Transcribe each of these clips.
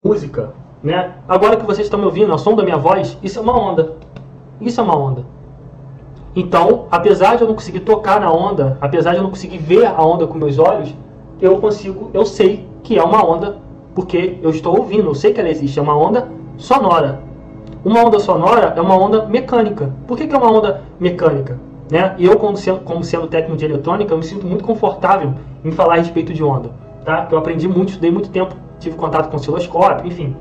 música, né? Agora que vocês estão me ouvindo, ao som da minha voz, isso é uma onda. Isso é uma onda. Então, apesar de eu não conseguir tocar na onda, apesar de eu não conseguir ver a onda com meus olhos, eu sei que é uma onda, porque eu estou ouvindo, eu sei que ela existe, é uma onda sonora. Uma onda sonora é uma onda mecânica. Por que é uma onda mecânica? Né? E eu, como sendo técnico de eletrônica, eu me sinto muito confortável em falar a respeito de onda. Tá? Eu aprendi muito, estudei muito tempo, tive contato com osciloscópio, enfim.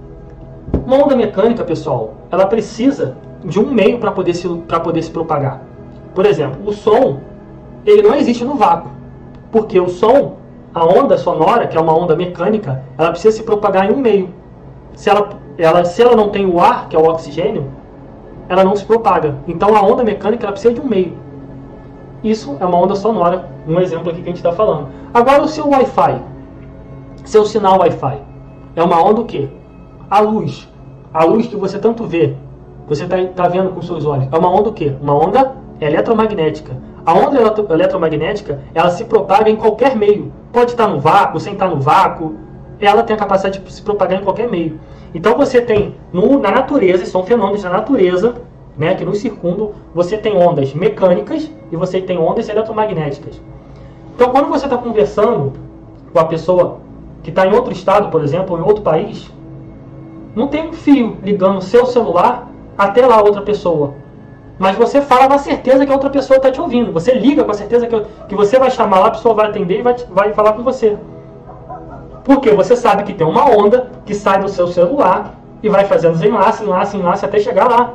Uma onda mecânica, pessoal, ela precisa de um meio para poder se propagar. Por exemplo, o som, ele não existe no vácuo. Porque o som, a onda sonora, que é uma onda mecânica, ela precisa se propagar em um meio. Se ela não tem o ar, que é o oxigênio, ela não se propaga. Então a onda mecânica ela precisa de um meio. Isso é uma onda sonora, um exemplo aqui que a gente está falando. Agora o seu Wi-Fi, seu sinal Wi-Fi, é uma onda o quê? A luz que você tanto vê, você está vendo com seus olhos, é uma onda o quê? Uma onda eletromagnética. A onda eletromagnética, ela se propaga em qualquer meio. Pode estar no vácuo, sem estar no vácuo, ela tem a capacidade de se propagar em qualquer meio. Então você tem na natureza, são fenômenos da natureza, né, que nos circundam, você tem ondas mecânicas e você tem ondas eletromagnéticas. Então quando você está conversando com a pessoa que está em outro estado, por exemplo, ou em outro país, não tem um fio ligando o seu celular até lá a outra pessoa. Mas você fala na certeza que a outra pessoa está te ouvindo. Você liga com a certeza que você vai chamar lá, a pessoa vai atender e vai falar com você. Porque você sabe que tem uma onda que sai do seu celular e vai fazendo enlace até chegar lá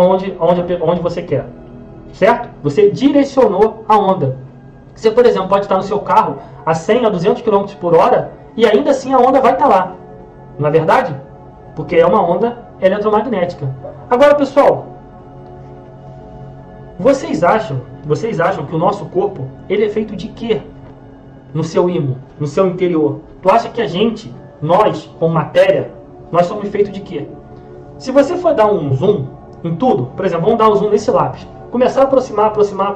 onde você quer. Certo? Você direcionou a onda. Você, por exemplo, pode estar no seu carro a 100 a 200 km por hora e ainda assim a onda vai estar lá. Não é verdade? Porque é uma onda eletromagnética. Agora, pessoal, vocês acham que o nosso corpo ele é feito de quê? No seu ímã, no seu interior. Tu acha que nós, como matéria, nós somos feitos de quê? Se você for dar um zoom em tudo, por exemplo, vamos dar um zoom nesse lápis. Começar a aproximar,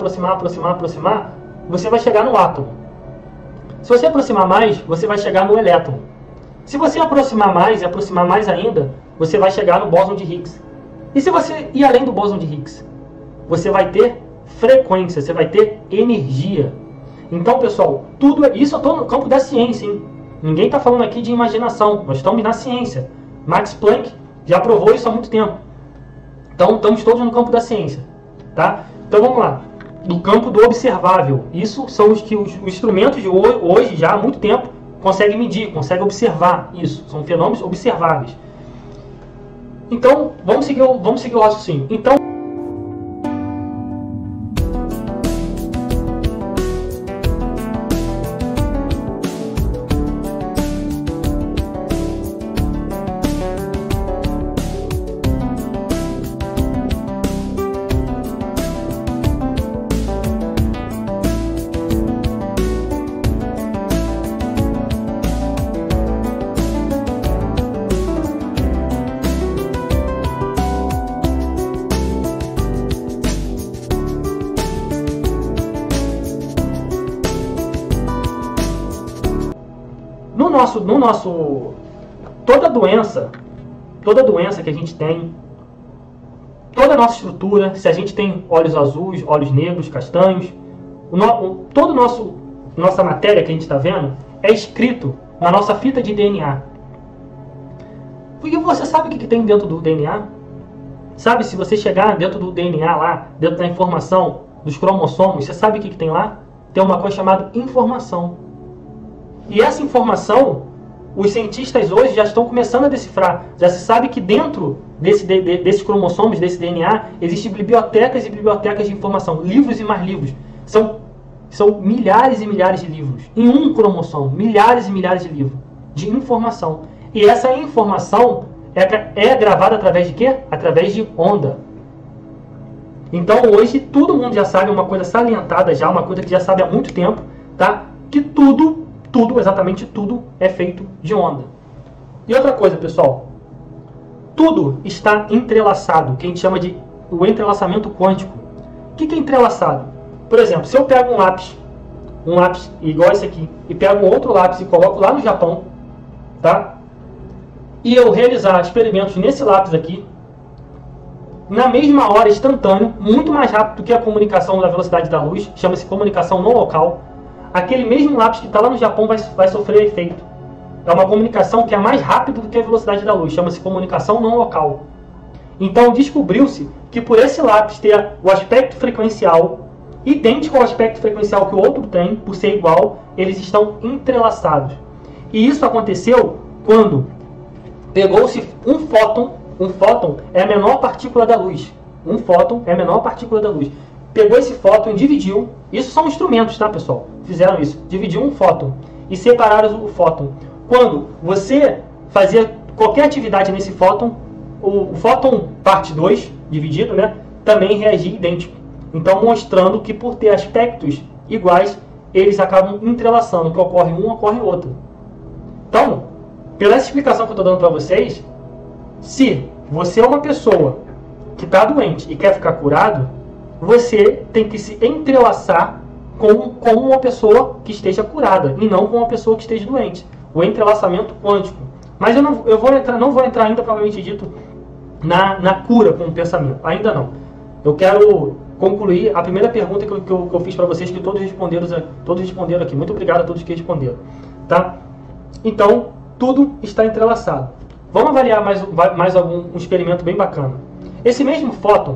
você vai chegar no átomo. Se você aproximar mais, você vai chegar no elétron. Se você aproximar mais e aproximar mais ainda, você vai chegar no bóson de Higgs. E se você ir além do bóson de Higgs? Você vai ter frequência, você vai ter energia. Então, pessoal, tudo isso eu estou no campo da ciência, hein? Ninguém está falando aqui de imaginação, nós estamos na ciência. Max Planck já provou isso há muito tempo. Então, estamos todos no campo da ciência. Tá? Então, vamos lá. Do campo do observável. Isso são os que os instrumentos de hoje, já há muito tempo, conseguem medir, conseguem observar isso. São fenômenos observáveis. Então, vamos seguir o raciocínio. Então, toda doença que a gente tem, toda a nossa estrutura, se a gente tem olhos azuis, olhos negros, castanhos, toda nossa matéria que a gente está vendo é escrito na nossa fita de DNA. E você sabe o que tem dentro do DNA? Sabe, se você chegar dentro do DNA lá, dentro da informação dos cromossomos, você sabe o que tem lá? Tem uma coisa chamada informação. E essa informação, os cientistas hoje já estão começando a decifrar. Já se sabe que dentro desses cromossomos, desse DNA, existem bibliotecas e bibliotecas de informação. Livros e mais livros. São milhares e milhares de livros. Em um cromossomo, milhares e milhares de livros de informação. E essa informação é gravada através de quê? Através de onda. Então hoje todo mundo já sabe uma coisa salientada já, uma coisa que já sabe há muito tempo, tá? Que tudo, exatamente tudo é feito de onda. E outra coisa, pessoal, tudo está entrelaçado, que a gente chama de o entrelaçamento quântico. O que é entrelaçado? Por exemplo, se eu pego um lápis igual esse aqui, e pego um outro lápis e coloco lá no Japão, tá? e eu realizar experimentos nesse lápis aqui, na mesma hora, instantâneo, muito mais rápido do que a comunicação da velocidade da luz, chama-se comunicação não local, aquele mesmo lápis que está lá no Japão vai sofrer efeito. É uma comunicação que é mais rápida do que a velocidade da luz, chama-se comunicação não local. Então descobriu-se que por esse lápis ter o aspecto frequencial idêntico ao aspecto frequencial que o outro tem, por ser igual, eles estão entrelaçados. E isso aconteceu quando pegou-se um fóton é a menor partícula da luz. Um fóton é a menor partícula da luz. Pegou esse fóton e dividiu. Isso são instrumentos, tá, pessoal? Fizeram isso. Dividiu um fóton e separaram o fóton. Quando você fazia qualquer atividade nesse fóton, o fóton parte 2, dividido, né, também reagia idêntico. Então, mostrando que por ter aspectos iguais, eles acabam entrelaçando. O que ocorre um, ocorre outro. Então, pela explicação que eu estou dando para vocês, se você é uma pessoa que está doente e quer ficar curado, você tem que se entrelaçar com uma pessoa que esteja curada e não com uma pessoa que esteja doente. O entrelaçamento quântico. Mas eu não vou entrar ainda, provavelmente dito, na cura com o pensamento. Ainda não. Eu quero concluir a primeira pergunta que eu fiz para vocês, que todos responderam aqui. Muito obrigado a todos que responderam. Tá? Então, tudo está entrelaçado. Vamos avaliar mais um experimento bem bacana. Esse mesmo fóton,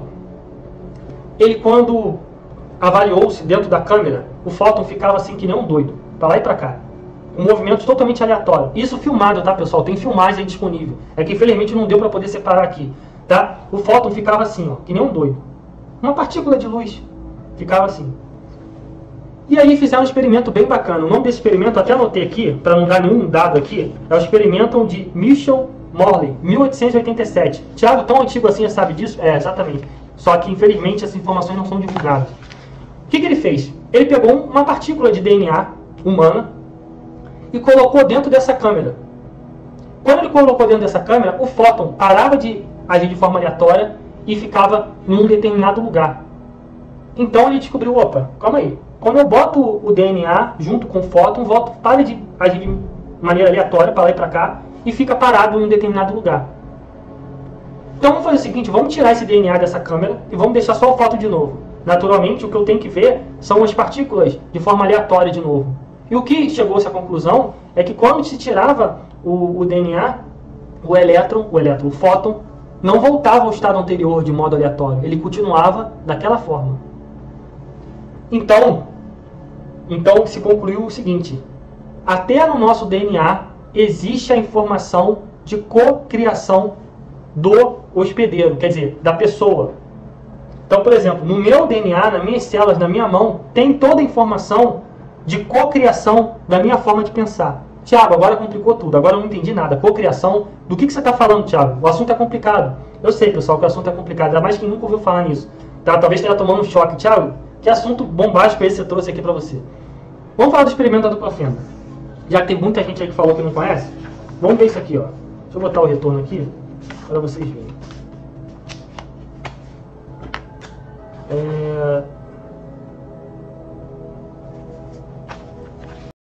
ele quando avaliou-se dentro da câmera, o fóton ficava assim que nem um doido, para lá e para cá. Um movimento totalmente aleatório. Isso filmado, tá, pessoal? Tem filmagem aí disponível. É que infelizmente não deu para poder separar aqui, tá? O fóton ficava assim, ó, que nem um doido. Uma partícula de luz ficava assim. E aí fizeram um experimento bem bacana. O nome desse experimento, até anotei aqui, para não dar nenhum dado aqui, é o experimento de Michell-Morley, 1887. Tiago, tão antigo assim, sabe disso? É, exatamente. Só que, infelizmente, essas informações não são divulgadas. O que ele fez? Ele pegou uma partícula de DNA humana e colocou dentro dessa câmera. Quando ele colocou dentro dessa câmera, o fóton parava de agir de forma aleatória e ficava em um determinado lugar. Então ele descobriu, opa, calma aí. Quando eu boto o DNA junto com o fóton, o fóton para de agir de maneira aleatória, para lá e para cá, e fica parado em um determinado lugar. Então vamos fazer o seguinte, vamos tirar esse DNA dessa câmera e vamos deixar só o fóton de novo. Naturalmente, o que eu tenho que ver são as partículas de forma aleatória de novo. E o que chegou-se à conclusão é que quando se tirava o DNA, o fóton, não voltava ao estado anterior de modo aleatório. Ele continuava daquela forma. Então se concluiu o seguinte: até no nosso DNA existe a informação de cocriação do hospedeiro, quer dizer, da pessoa. Então, por exemplo, no meu DNA, nas minhas células, na minha mão, tem toda a informação de cocriação da minha forma de pensar. Tiago, agora complicou tudo, agora eu não entendi nada. Cocriação, do que você está falando, Tiago? O assunto é complicado. Eu sei, pessoal, que o assunto é complicado, ainda mais quem nunca ouviu falar nisso. Tá? Talvez esteja tomando um choque. Tiago, que assunto bombástico esse que você trouxe aqui para você? Vamos falar do experimento da dupla fenda. Já que tem muita gente aí que falou que não conhece, vamos ver isso aqui, ó. Deixa eu botar o retorno aqui para vocês verem.